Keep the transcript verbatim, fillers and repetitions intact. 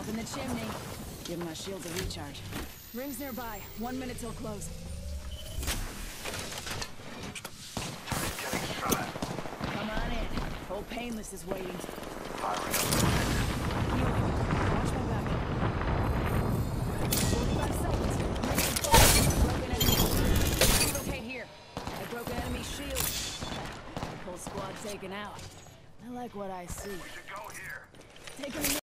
Up in the chimney. Give my shields a recharge. Rings nearby. One minute till close. Come on in. Old Painless is waiting. Healing. Watch my back. forty-five seconds. Broken enemy shield. Okay, here. I broke an enemy shield. Whole squad taken out. I like what I see. We should go here. Taking a